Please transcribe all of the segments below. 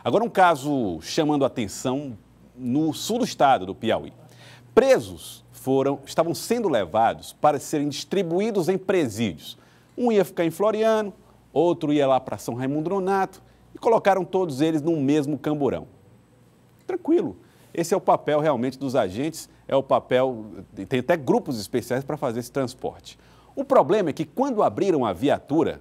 Agora, um caso chamando a atenção no sul do estado, do Piauí. Presos estavam sendo levados para serem distribuídos em presídios. Um ia ficar em Floriano, outro ia lá para São Raimundo Nonato e colocaram todos eles no mesmo camburão. Tranquilo. Esse é o papel realmente dos agentes, é o papel, tem até grupos especiais para fazer esse transporte. O problema é que quando abriram a viatura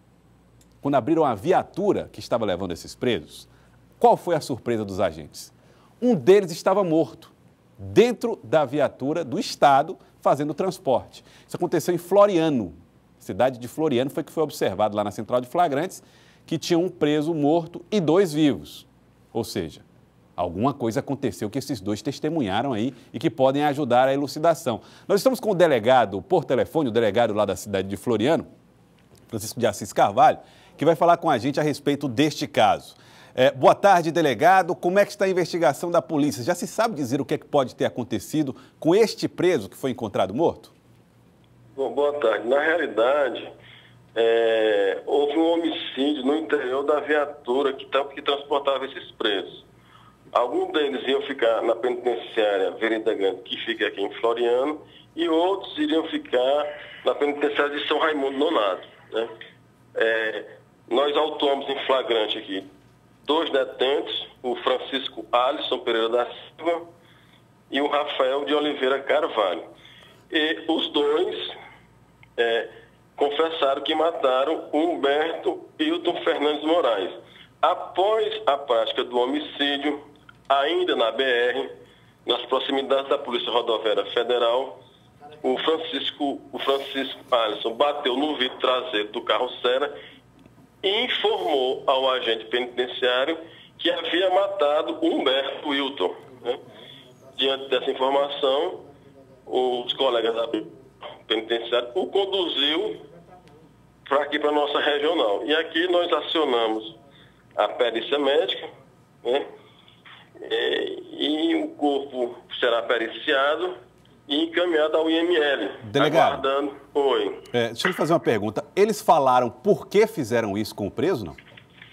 que estava levando esses presos, qual foi a surpresa dos agentes? Um deles estava morto, dentro da viatura do Estado, fazendo o transporte. Isso aconteceu em Floriano, cidade de Floriano, foi que foi observado lá na central de flagrantes, que tinha um preso morto e 2 vivos. Ou seja, alguma coisa aconteceu que esses 2 testemunharam aí e que podem ajudar a elucidação. Nós estamos com o delegado por telefone, o delegado lá da cidade de Floriano, Francisco de Assis Carvalho, que vai falar com a gente a respeito deste caso. Boa tarde, delegado. Como é que está a investigação da polícia? Já se sabe dizer o que é que pode ter acontecido com este preso que foi encontrado morto? Bom, boa tarde. Na realidade, houve um homicídio no interior da viatura que transportava esses presos. Alguns deles iam ficar na penitenciária Vereda Grande, que fica aqui em Floriano, e outros iriam ficar na penitenciária de São Raimundo Nonato, né? Nós autuamos em flagrante aqui 2 detentos, o Francisco Alisson Pereira da Silva e o Rafael de Oliveira Carvalho. E os 2 confessaram que mataram o Humberto Hilton Fernandes Moraes. Após a prática do homicídio, ainda na BR, nas proximidades da Polícia Rodoviária Federal, o Francisco Alisson bateu no vidro traseiro do carro Sera e informou ao agente penitenciário que havia matado Humberto Wilton, né? Diante dessa informação, os colegas da penitenciária o conduziu para aqui, para a nossa regional. E aqui nós acionamos a perícia médica, né? E o corpo será periciado e encaminhado ao IML. Delegado, aguardando. Oi. Deixa eu lhe fazer uma pergunta. Eles falaram por que fizeram isso com o preso, não?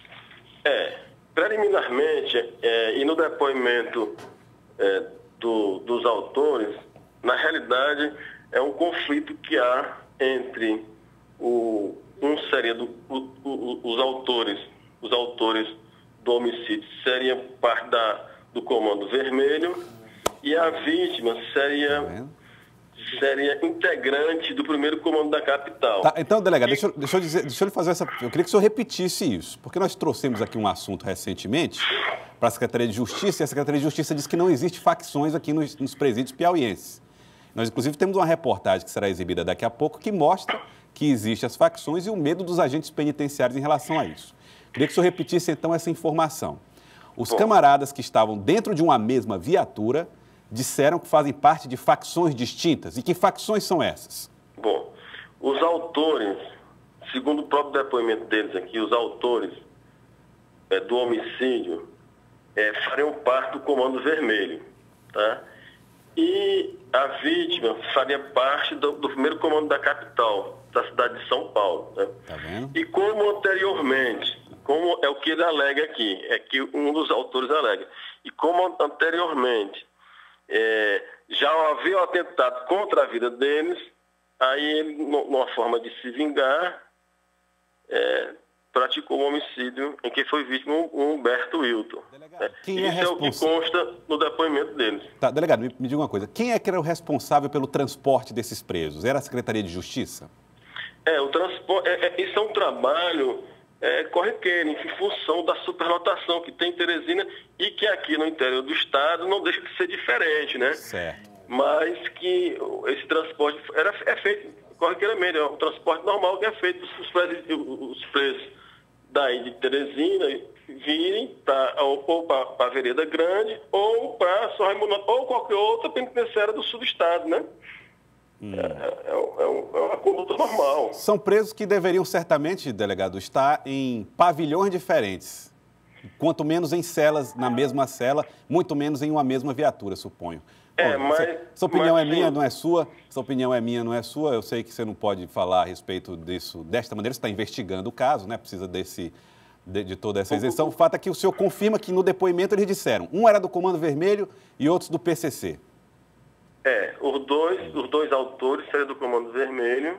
Preliminarmente, e no depoimento dos autores, na realidade, é um conflito que há entre os autores do homicídio seriam parte do Comando Vermelho e a vítima seria integrante do 1º Comando da capital. Tá, então, delegado, deixa eu lhe fazer essa... Eu queria que o senhor repetisse isso, porque nós trouxemos aqui um assunto recentemente para a Secretaria de Justiça, e a Secretaria de Justiça diz que não existe facções aqui nos presídios piauienses. Nós, inclusive, temos uma reportagem que será exibida daqui a pouco que mostra que existem as facções e o medo dos agentes penitenciários em relação a isso. Queria que o senhor repetisse, então, essa informação. Os camaradas que estavam dentro de uma mesma viatura disseram que fazem parte de facções distintas. E que facções são essas? Bom, os autores, segundo o próprio depoimento deles aqui, os autores do homicídio fariam parte do Comando Vermelho, tá? E a vítima faria parte do 1º Comando da capital, da cidade de São Paulo, né? Tá vendo? E como anteriormente, como é o que ele alega aqui, é que um dos autores alega, e como anteriormente já havia um atentado contra a vida deles, aí ele, numa forma de se vingar, praticou um homicídio em que foi vítima o Humberto Wilton. Isso é o que consta no depoimento deles. Tá, delegado, me diga uma coisa. Quem é que era o responsável pelo transporte desses presos? Era a Secretaria de Justiça? O transporte, isso é um trabalho corriqueiro, em função da superlotação que tem em Teresina e que aqui no interior do estado não deixa de ser diferente, né? Certo. Mas que esse transporte é feito corriqueiramente, é um transporte normal que é feito os presos daí de Teresina virem ou para a Vereda Grande ou para São Raimundo ou qualquer outra penitenciária do sul do estado, né? É uma conduta normal. São presos que deveriam certamente, delegado, estar em pavilhões diferentes. Quanto menos em celas, na mesma cela, muito menos em uma mesma viatura, suponho. Essa opinião é minha, não é sua? Essa opinião é minha, não é sua? Eu sei que você não pode falar a respeito disso desta maneira, você está investigando o caso, né? Precisa de toda essa isenção. O fato é que o senhor confirma que no depoimento eles disseram, um era do Comando Vermelho e outros do PCC. Os dois autores seriam do Comando Vermelho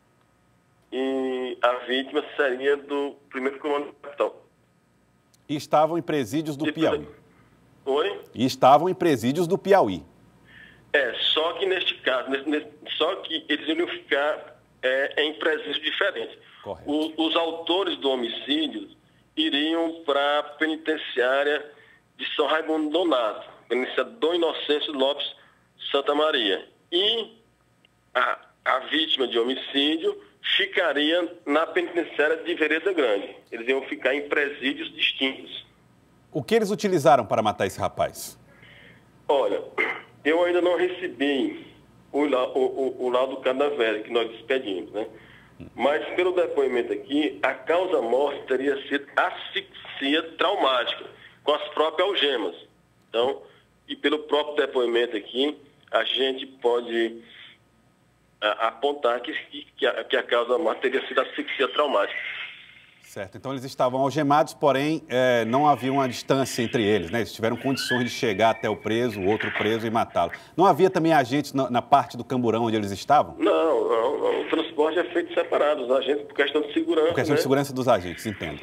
e a vítima seria do primeiro Comando Capital. E estavam em presídios do Piauí. Oi? E estavam em presídios do Piauí. Só que neste caso, só que eles iriam ficar em presídios diferentes. Correto. Os autores do homicídio iriam para a penitenciária de São Raimundo Donato, penitenciária Dom Inocêncio Lopes Santa Maria. E a vítima de homicídio ficaria na penitenciária de Vereda Grande. Eles iam ficar em presídios distintos. O que eles utilizaram para matar esse rapaz? Olha, eu ainda não recebi o laudo cadavérico que nós expedimos, né? Mas pelo depoimento aqui, a causa-morte teria sido asfixia traumática, com as próprias algemas. Então, e pelo próprio depoimento aqui, a gente pode apontar que a causa-morte teria sido asfixia traumática. Certo, então eles estavam algemados, porém não havia uma distância entre eles, né? Eles tiveram condições de chegar até o preso, o outro preso e matá-lo. Não havia também agentes na parte do camburão onde eles estavam? Não. O transporte é feito separado, os agentes por questão de segurança. Por questão de segurança dos agentes, entendo.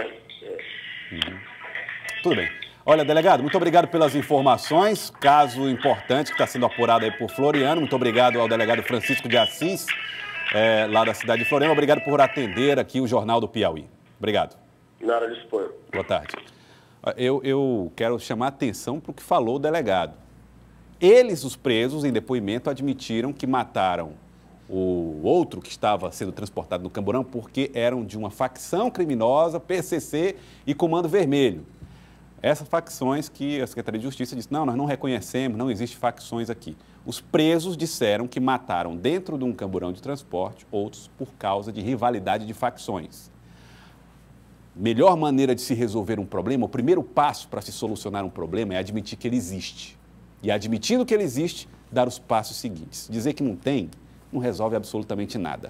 Tudo bem. Olha, delegado, muito obrigado pelas informações. Caso importante que está sendo apurado aí por Floriano. Muito obrigado ao delegado Francisco de Assis, lá da cidade de Floriano. Obrigado por atender aqui o Jornal do Piauí. Obrigado. Nada, disponho. Boa tarde. Eu quero chamar a atenção para o que falou o delegado. Eles, os presos, em depoimento, admitiram que mataram o outro que estava sendo transportado no camburão porque eram de uma facção criminosa, PCC e Comando Vermelho. Essas facções que a Secretaria de Justiça disse, não, nós não reconhecemos, não existem facções aqui. Os presos disseram que mataram dentro de um camburão de transporte outros por causa de rivalidade de facções. Melhor maneira de se resolver um problema, o primeiro passo para se solucionar um problema é admitir que ele existe. E admitindo que ele existe, dar os passos seguintes. Dizer que não tem, não resolve absolutamente nada.